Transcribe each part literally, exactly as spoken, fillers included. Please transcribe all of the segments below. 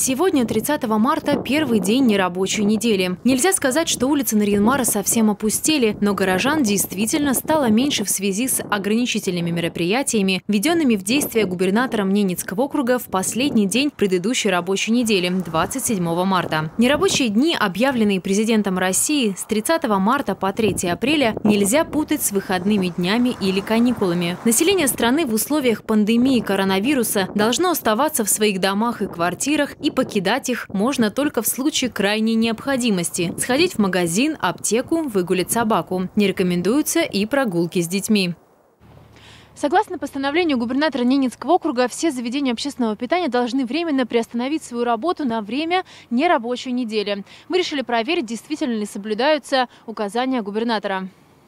Сегодня, тридцатого марта, первый день нерабочей недели. Нельзя сказать, что улицы Нарьян-Мара совсем опустели, но горожан действительно стало меньше в связи с ограничительными мероприятиями, введенными в действие губернатором Ненецкого округа в последний день предыдущей рабочей недели, двадцать седьмого марта. Нерабочие дни, объявленные президентом России с тридцатого марта по третье апреля, нельзя путать с выходными днями или каникулами. Население страны в условиях пандемии коронавируса должно оставаться в своих домах и квартирах, и покидать их можно только в случае крайней необходимости. Сходить в магазин, аптеку, выгулять собаку. Не рекомендуются и прогулки с детьми. Согласно постановлению губернатора Ненецкого округа, все заведения общественного питания должны временно приостановить свою работу на время нерабочей недели. Мы решили проверить, действительно ли соблюдаются указания губернатора.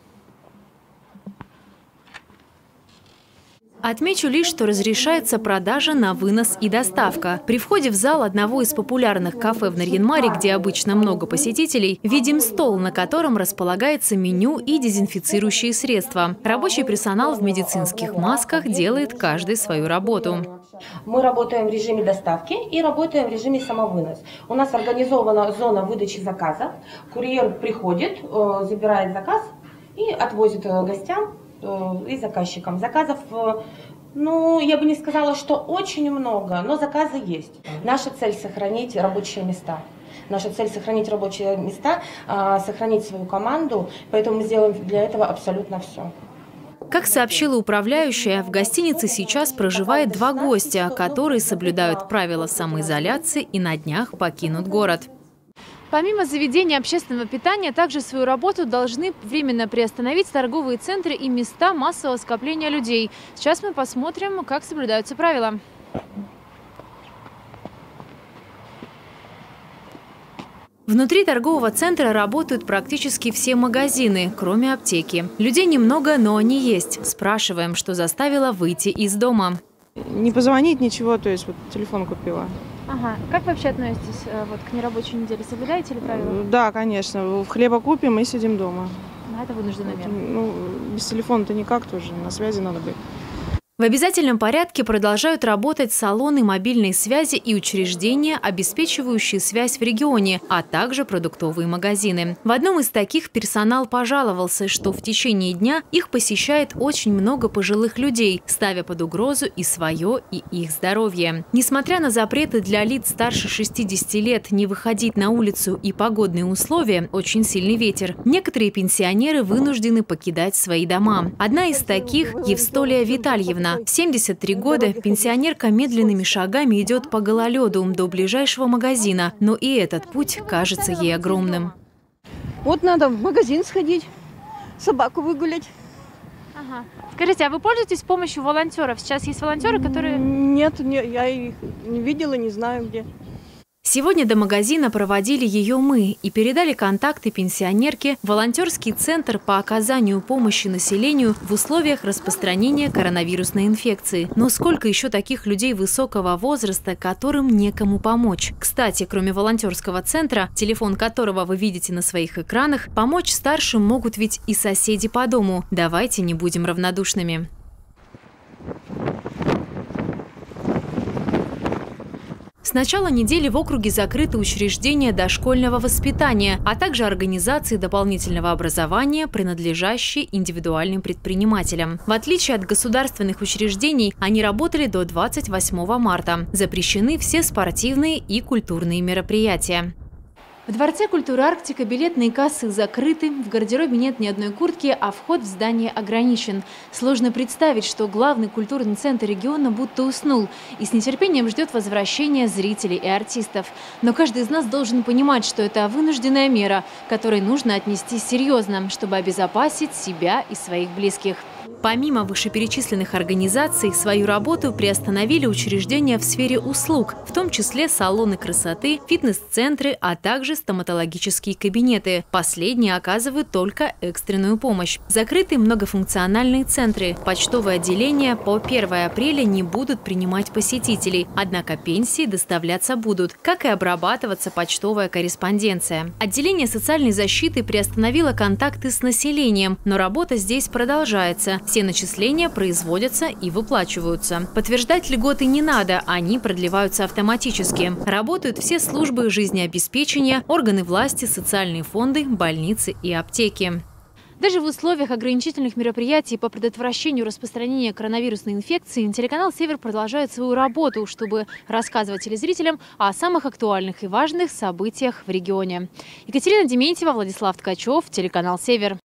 Отмечу лишь, что разрешается продажа на вынос и доставка. При входе в зал одного из популярных кафе в Нарьян-Маре, где обычно много посетителей, видим стол, на котором располагается меню и дезинфицирующие средства. Рабочий персонал в медицинских масках делает каждый свою работу. Мы работаем в режиме доставки и работаем в режиме самовынос. У нас организована зона выдачи заказов. Курьер приходит, забирает заказ и отвозит гостям и заказчикам. Заказов, ну, я бы не сказала, что очень много, но заказы есть. Наша цель – сохранить рабочие места. Наша цель – сохранить рабочие места, сохранить свою команду, поэтому мы сделаем для этого абсолютно все. Как сообщила управляющая, в гостинице сейчас проживает два гостя, которые соблюдают правила самоизоляции и на днях покинут город. Помимо заведения общественного питания, также свою работу должны временно приостановить торговые центры и места массового скопления людей. Сейчас мы посмотрим, как соблюдаются правила. Внутри торгового центра работают практически все магазины, кроме аптеки. Людей немного, но они есть. Спрашиваем, что заставило выйти из дома. Не позвонить, ничего, то есть вот телефон купила. Ага. Как вы вообще относитесь вот, к нерабочей неделе? Соблюдаете ли правила? Да, конечно. Хлеба купим и сидим дома. А это вынужденная мера. Ну, без телефона-то никак тоже, на связи надо быть. В обязательном порядке продолжают работать салоны мобильной связи и учреждения, обеспечивающие связь в регионе, а также продуктовые магазины. В одном из таких персонал пожаловался, что в течение дня их посещает очень много пожилых людей, ставя под угрозу и свое, и их здоровье. Несмотря на запреты для лиц старше шестидесяти лет не выходить на улицу и погодные условия, очень сильный ветер, некоторые пенсионеры вынуждены покидать свои дома. Одна из таких – Евстолия Витальевна. В семьдесят три года пенсионерка медленными шагами идет по гололеду до ближайшего магазина, но и этот путь кажется ей огромным. Вот надо в магазин сходить, собаку выгулять. Ага. Скажите, а вы пользуетесь помощью волонтеров? Сейчас есть волонтеры, которые… Нет, не, я их не видела, не знаю где. Сегодня до магазина проводили ее мы и передали контакты пенсионерки в волонтерский центр по оказанию помощи населению в условиях распространения коронавирусной инфекции. Но сколько еще таких людей высокого возраста, которым некому помочь? Кстати, кроме волонтерского центра, телефон которого вы видите на своих экранах, помочь старшим могут ведь и соседи по дому. Давайте не будем равнодушными. С начала недели в округе закрыты учреждения дошкольного воспитания, а также организации дополнительного образования, принадлежащие индивидуальным предпринимателям. В отличие от государственных учреждений, они работали до двадцать восьмого марта. Запрещены все спортивные и культурные мероприятия. В Дворце культуры «Арктика» билетные кассы закрыты, в гардеробе нет ни одной куртки, а вход в здание ограничен. Сложно представить, что главный культурный центр региона будто уснул и с нетерпением ждет возвращения зрителей и артистов. Но каждый из нас должен понимать, что это вынужденная мера, к которой нужно отнестись серьезно, чтобы обезопасить себя и своих близких. Помимо вышеперечисленных организаций, свою работу приостановили учреждения в сфере услуг, в том числе салоны красоты, фитнес-центры, а также стоматологические кабинеты. Последние оказывают только экстренную помощь. Закрыты многофункциональные центры. Почтовые отделения по первое апреля не будут принимать посетителей, однако пенсии доставляться будут, как и обрабатываться почтовая корреспонденция. Отделение социальной защиты приостановило контакты с населением, но работа здесь продолжается. месяца. Все начисления производятся и выплачиваются. Подтверждать льготы не надо, они продлеваются автоматически. Работают все службы жизнеобеспечения, органы власти, социальные фонды, больницы и аптеки. Даже в условиях ограничительных мероприятий по предотвращению распространения коронавирусной инфекции телеканал «Север» продолжает свою работу, чтобы рассказывать телезрителям о самых актуальных и важных событиях в регионе. Екатерина Дементьева, Владислав Ткачев, телеканал «Север».